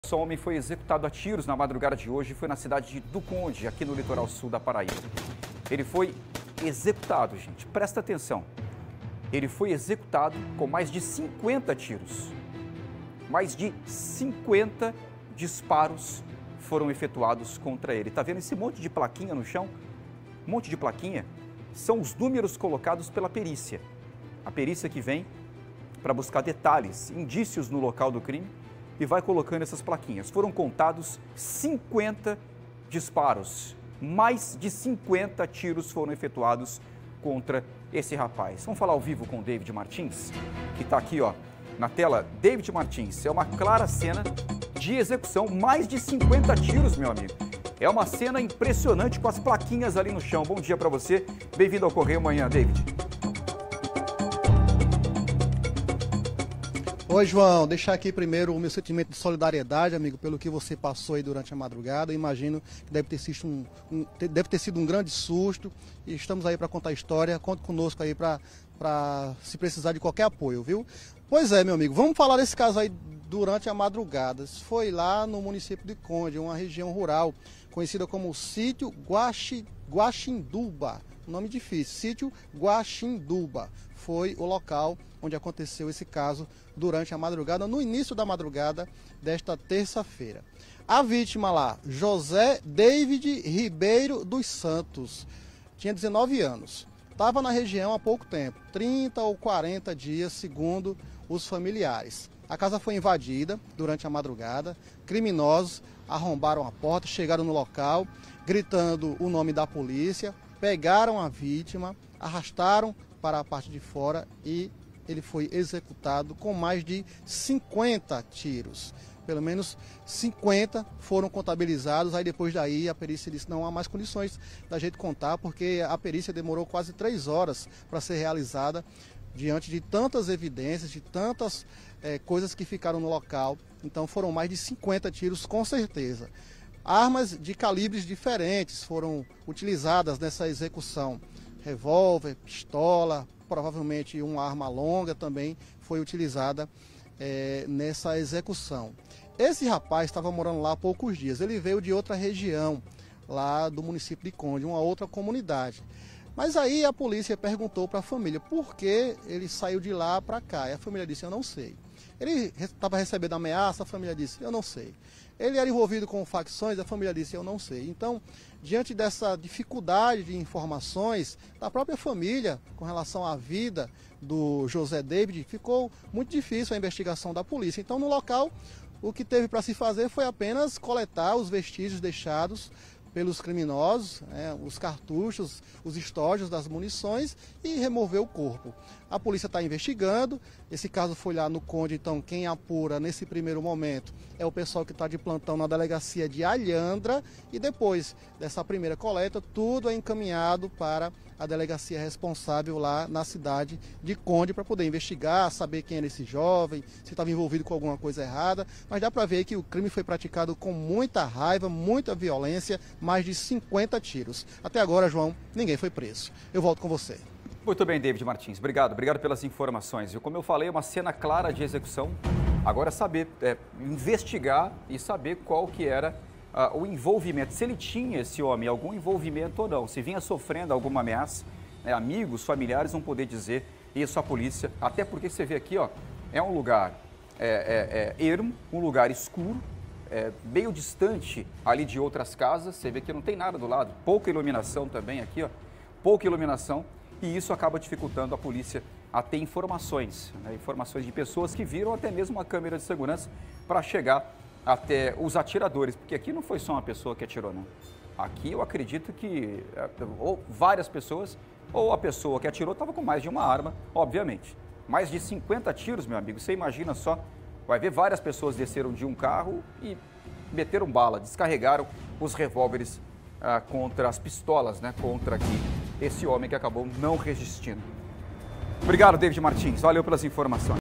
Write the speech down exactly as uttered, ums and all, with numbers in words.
O homem foi executado a tiros na madrugada de hoje, foi na cidade do Conde, aqui no litoral sul da Paraíba. Ele foi executado, gente, presta atenção. Ele foi executado com mais de cinquenta tiros. Mais de cinquenta disparos foram efetuados contra ele. Tá vendo esse monte de plaquinha no chão? Um monte de plaquinha? São os números colocados pela perícia. A perícia que vem para buscar detalhes, indícios no local do crime e vai colocando essas plaquinhas. Foram contados cinquenta disparos. Mais de cinquenta tiros foram efetuados contra esse rapaz. Vamos falar ao vivo com o David Martins, que está aqui, ó, na tela. David Martins, é uma clara cena de execução, mais de cinquenta tiros, meu amigo. É uma cena impressionante com as plaquinhas ali no chão. Bom dia para você, bem-vindo ao Correio Manhã, David. Oi, João, deixar aqui primeiro o meu sentimento de solidariedade, amigo, pelo que você passou aí durante a madrugada. Eu imagino que deve ter sido um, um, deve ter sido um grande susto e estamos aí para contar a história. Conte conosco aí para se precisar de qualquer apoio, viu? Pois é, meu amigo, vamos falar desse caso aí durante a madrugada. Foi lá no município de Conde, uma região rural conhecida como Sítio Guaxi, Guaxinduba. Nome difícil, Sítio Guaxinduba. Foi o local onde aconteceu esse caso durante a madrugada, no início da madrugada desta terça-feira. A vítima lá, José David Ribeiro dos Santos, tinha dezenove anos. Estava na região há pouco tempo, trinta ou quarenta dias, segundo os familiares. A casa foi invadida durante a madrugada, criminosos arrombaram a porta, chegaram no local, gritando o nome da polícia, pegaram a vítima, arrastaram para a parte de fora e ele foi executado com mais de cinquenta tiros. Pelo menos cinquenta foram contabilizados, aí depois daí a perícia disse não há mais condições da gente contar, porque a perícia demorou quase três horas para ser realizada, diante de tantas evidências, de tantas é, coisas que ficaram no local. Então foram mais de cinquenta tiros com certeza. Armas de calibres diferentes foram utilizadas nessa execução. Revólver, pistola, provavelmente uma arma longa também foi utilizada é, nessa execução. Esse rapaz estava morando lá há poucos dias, ele veio de outra região, lá do município de Conde, uma outra comunidade. Mas aí a polícia perguntou para a família por que ele saiu de lá para cá, e a família disse, eu não sei. Ele estava recebendo ameaça, a família disse, eu não sei. Ele era envolvido com facções, a família disse, eu não sei. Então, diante dessa dificuldade de informações da própria família com relação à vida do José David, ficou muito difícil a investigação da polícia. Então, no local, o que teve para se fazer foi apenas coletar os vestígios deixados pelos criminosos, né, os cartuchos, os estojos das munições e remover o corpo. A polícia está investigando, esse caso foi lá no Conde, então quem apura nesse primeiro momento é o pessoal que está de plantão na delegacia de Alhandra e depois dessa primeira coleta, tudo é encaminhado para a delegacia responsável lá na cidade de Conde para poder investigar, saber quem era esse jovem, se estava envolvido com alguma coisa errada, mas dá para ver que o crime foi praticado com muita raiva, muita violência, mais de cinquenta tiros. Até agora, João, ninguém foi preso. Eu volto com você. Muito bem, David Martins. Obrigado. Obrigado pelas informações. E como eu falei, uma cena clara de execução. Agora saber, é, investigar e saber qual que era uh, o envolvimento. Se ele tinha, esse homem, algum envolvimento ou não. Se vinha sofrendo alguma ameaça, né, amigos, familiares vão poder dizer isso à polícia. Até porque você vê aqui, ó, é um lugar é, é, é, ermo, um lugar escuro. É, meio distante ali de outras casas, você vê que não tem nada do lado, pouca iluminação também aqui, ó, pouca iluminação, e isso acaba dificultando a polícia a ter informações, né, informações de pessoas que viram até mesmo uma câmera de segurança para chegar até os atiradores, porque aqui não foi só uma pessoa que atirou, não. Aqui eu acredito que ou várias pessoas, ou a pessoa que atirou estava com mais de uma arma, obviamente. Mais de cinquenta tiros, meu amigo, você imagina só. Vai ver, várias pessoas desceram de um carro e meteram bala, descarregaram os revólveres ah, contra as pistolas, né, contra aqui esse homem que acabou não resistindo. Obrigado, David Martins. Valeu pelas informações.